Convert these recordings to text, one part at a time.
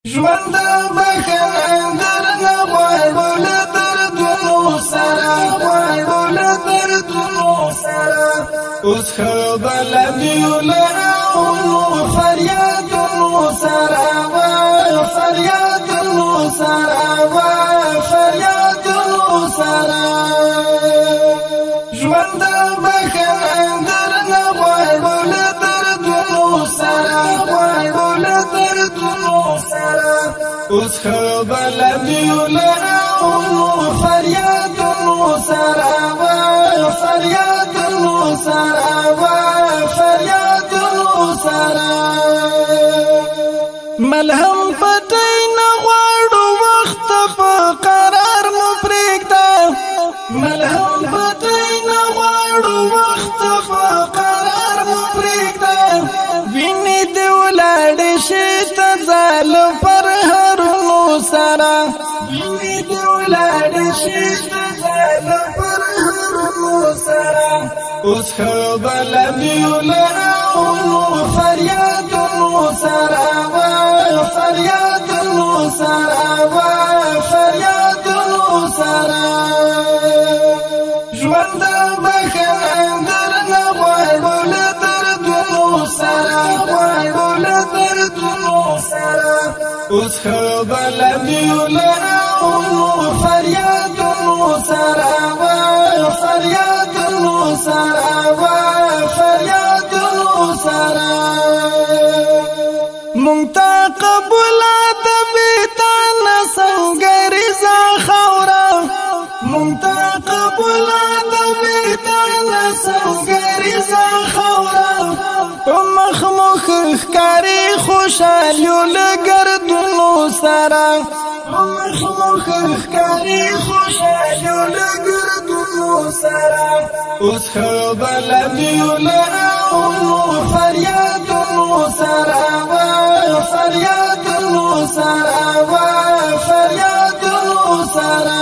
ژوند بخښنه درنه غواړو له دردونو سره غواړو له دردونو سره اوس ښه بلد یو له راوړو فریادونو سره فریادونو سره فریادونو سره ژوند بخښنه درنه غواړو له دردونو سره غواړو له دردونو سره اوس ښه بلد یو له راوړو فریادونو سره فریادونو سره فریادونو سره ملهم پټی نه غواړو وخت په قرار مو پرېږده ملهم پټی نه غواړو وخت په قرار مو پرېږده وینې دې ولاړې شي ته ظالم پر هرونو سره وینې دې ولاړې شي ته ظالم پر هرونو سره اوس ښه بلد یو له راوړو فریادونو سره فریادونو سره فریادونو سره ژوند بخښنه درنه غواړو له دردونو سره غواړو له دردونو سره اوس ښه بلد یو له راوړو فریادونو سره فریادونو سره فریادونو سره مونږ ته قبول د بیتانه سنگریزه خاوره مونږ ته قبول د بیتانه سنگریزه خاوره په مخ مخ ښکاري خوشحال یو له ګردونو سره په مخ مخ ښکاري خوشحال یو له ګردونو سره اوس ښه بلد یو له راوړو فریادونو سره فریادونو سره فریادونو سره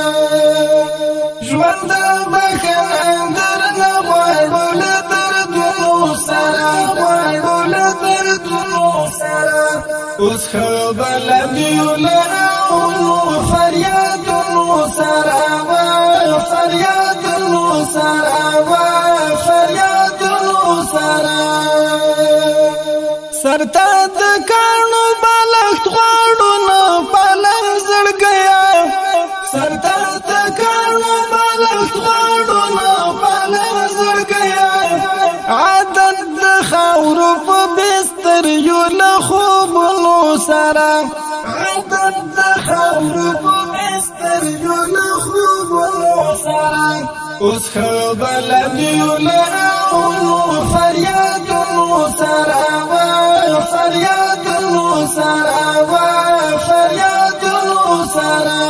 ژوند بخښنه درنه غواړو له دردونو سره غواړو له دردونو سره اوس ښه بلد یو له راوړو فریادونو سره فریادونو سره فریادونو سره سرتا د کانو بالښت غواړو نه پالنګ زړګیا سرتا د کانو بالښت غواړو نه پالنګ زړګیا عادت د خاورو په بستر یو له خوبونو سره عادت د خاورو په بستر یو له خوبونو سره اوس ښه بلد یو له راوړو فریادونو سره فریادونو سره فریادونو سره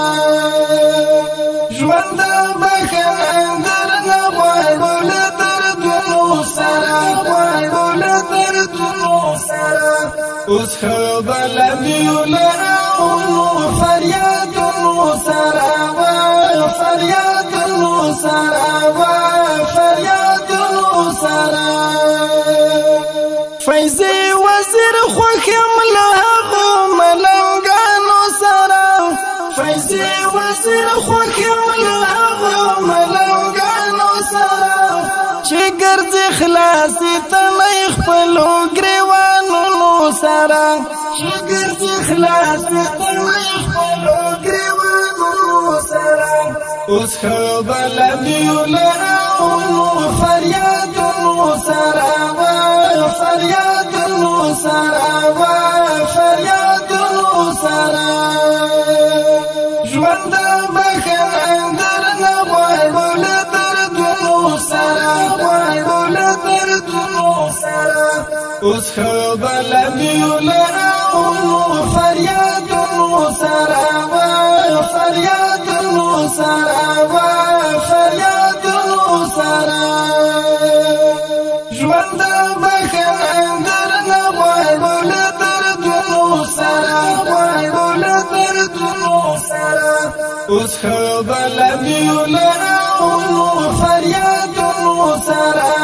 ژوند بخښنه درنه غواړو له دردونو سره غواړو له دردونو سره اوس ښه بلد یو له راوړو فریادونو سره فریادونو سره فریادونو سره فیضی وزیر خوښیم له هغو ملنګانو سره فیضی وزیر خوښیم له هغو ملنګانو سره چې ګرځي خلاصې تنې خپلو ګریوانونو سره چې ګرځي خلاصې تنې خپلو ګریوانونو سره اوس ښه بلد یو له راوړو فریادونو سره فریادونو سره فریادونو سره ژوند بخښنه درنه غواړو له دردونو سره غواړو له دردونو سره اوس ښه بلد یو له راوړو فریادونو سره فریادونو سره فریادونو سره ژوند بخښنه درنه غواړو له دردونو سره غواړو له دردونو سره اوس ښه بلد یو له راوړو فریادونو سره